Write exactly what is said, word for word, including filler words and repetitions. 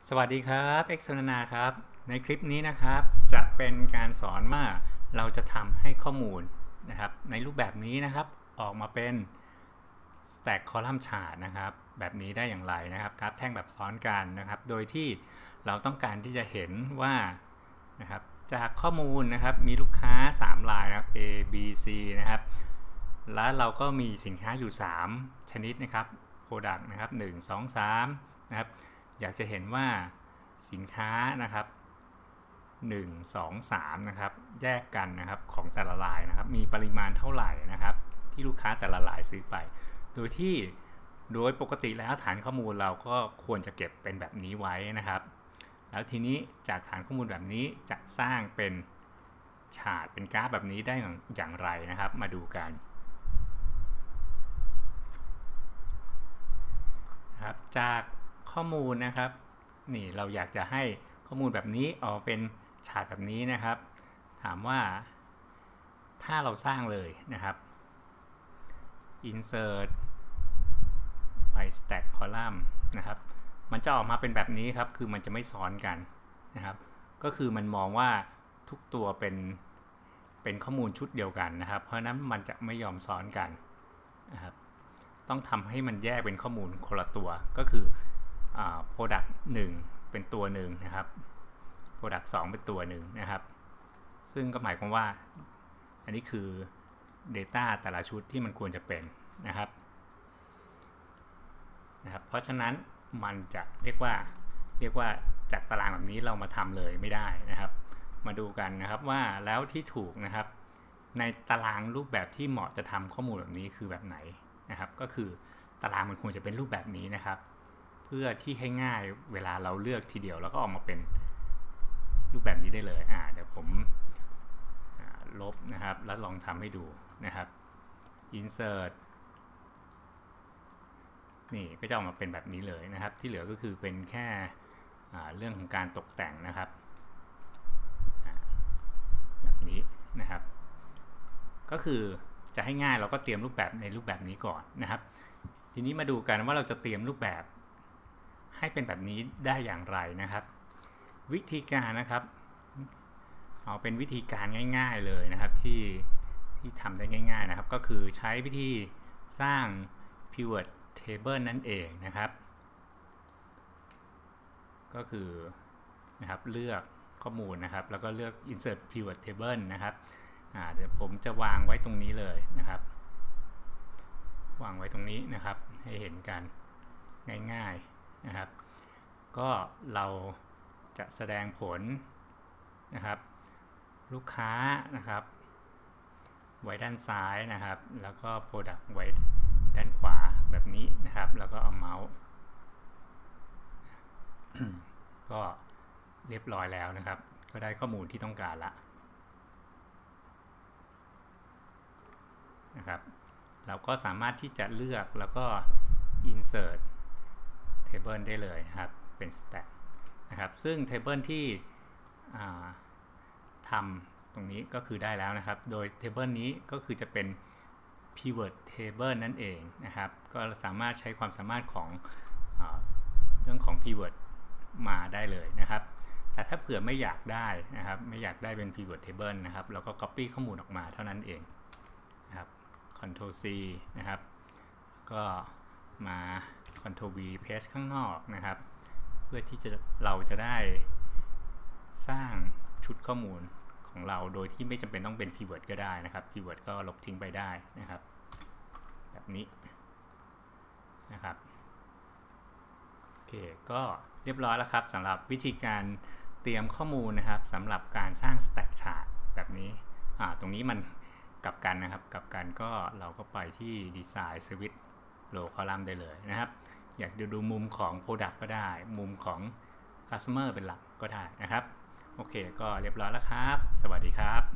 สวัสดีครับเอ็กซ์นาครับในคลิปนี้นะครับจะเป็นการสอนว่าเราจะทำให้ข้อมูลนะครับในรูปแบบนี้นะครับออกมาเป็น Stack Column Chart นะครับแบบนี้ได้อย่างไรนะครับกราฟแท่งแบบซ้อนกันนะครับโดยที่เราต้องการที่จะเห็นว่านะครับจากข้อมูลนะครับมีลูกค้าสามรายนะครับ A B C นะครับแล้วเราก็มีสินค้าอยู่สามชนิดนะครับ Product นะครับหนึ่ง สอง สามนะครับอยากจะเห็นว่าสินค้านะครับหนึ่ง สอง สามนะครับแยกกันนะครับของแต่ละรายนะครับมีปริมาณเท่าไหร่นะครับที่ลูกค้าแต่ละรายซื้อไปโดยที่โดยปกติแล้วฐานข้อมูลเราก็ควรจะเก็บเป็นแบบนี้ไว้นะครับแล้วทีนี้จากฐานข้อมูลแบบนี้จะสร้างเป็นชาร์ตเป็นกราฟแบบนี้ได้อย่างไรนะครับมาดูกันนะครับจากข้อมูลนะครับนี่เราอยากจะให้ข้อมูลแบบนี้ออกเป็นชาร์ตแบบนี้นะครับถามว่าถ้าเราสร้างเลยนะครับ insert by stack column นะครับมันจะออกมาเป็นแบบนี้ครับคือมันจะไม่ซ้อนกันนะครับก็คือมันมองว่าทุกตัวเป็นเป็นข้อมูลชุดเดียวกันนะครับเพราะนั้นมันจะไม่ยอมซ้อนกันนะครับต้องทำให้มันแยกเป็นข้อมูลคนละตัวก็คือproduct หนึ่งเป็นตัวหนึ่งนะครับ product สองเป็นตัวหนึ่งนะครับซึ่งก็หมายความว่าอันนี้คือ data แต่ละชุดที่มันควรจะเป็นนะครับนะครับเพราะฉะนั้นมันจะเรียกว่าเรียกว่าจากตารางแบบนี้เรามาทำเลยไม่ได้นะครับมาดูกันนะครับว่าแล้วที่ถูกนะครับในตารางรูปแบบที่เหมาะจะทำข้อมูลแบบนี้คือแบบไหนนะครับก็คือตารางมันควรจะเป็นรูปแบบนี้นะครับเพื่อที่ให้ง่ายเวลาเราเลือกทีเดียวแล้วก็ออกมาเป็นรูปแบบนี้ได้เลยอ่าเดี๋ยวผมลบนะครับแล้วลองทำให้ดูนะครับ insert นี่ก็จะออกมาเป็นแบบนี้เลยนะครับที่เหลือก็คือเป็นแค่เรื่องของการตกแต่งนะครับแบบนี้นะครับก็คือจะให้ง่ายเราก็เตรียมรูปแบบในรูปแบบนี้ก่อนนะครับทีนี้มาดูกันว่าเราจะเตรียมรูปแบบให้เป็นแบบนี้ได้อย่างไรนะครับวิธีการนะครับเอาเป็นวิธีการง่ายๆเลยนะครับที่ที่ทำได้ง่ายๆนะครับก็คือใช้วิธีสร้าง pivot table นั่นเองนะครับก็คือนะครับเลือกข้อมูลนะครับแล้วก็เลือก insert pivot table นะครับเดี๋ยวผมจะวางไว้ตรงนี้เลยนะครับวางไว้ตรงนี้นะครับให้เห็นกันง่ายๆนะครับก็เราจะแสดงผลนะครับลูกค้านะครับไว้ด้านซ้ายนะครับแล้วก็ Product ไว้ด้านขวาแบบนี้นะครับแล้วก็เอาเมาส์ ก็เรียบร้อยแล้วนะครับก็ได้ข้อมูลที่ต้องการละนะครับเราก็สามารถที่จะเลือกแล้วก็ insert table ได้เลยนะครับเป็น stack นะครับซึ่ง table ที่ทำตรงนี้ก็คือได้แล้วนะครับโดย table นี้ก็คือจะเป็น pivot table นั่นเองนะครับก็สามารถใช้ความสามารถของเอ่อเรื่องของ pivot มาได้เลยนะครับแต่ถ้าเผื่อไม่อยากได้นะครับไม่อยากได้เป็น pivot table นะครับเราก็ copy ข้อมูลออกมาเท่านั้นเองนะครับ control C นะครับก็มา control V paste ข้างนอกนะครับเพื่อที่จะเราจะได้สร้างชุดข้อมูลของเราโดยที่ไม่จำเป็นต้องเป็น keyword ก็ได้นะครับ keyword ก็ลบทิ้งไปได้นะครับแบบนี้นะครับโอเคก็เรียบร้อยแล้วครับสำหรับวิธีการเตรียมข้อมูลนะครับสำหรับการสร้าง stack chart แบบนี้อ่าตรงนี้มันกลับกันนะครับกลับกันก็เราก็ไปที่ design switch row column ได้เลยนะครับอยากดูดูมุมของ product ก็ได้มุมของ customer เป็นหลักก็ได้นะครับโอเคก็เรียบร้อยแล้วครับสวัสดีครับ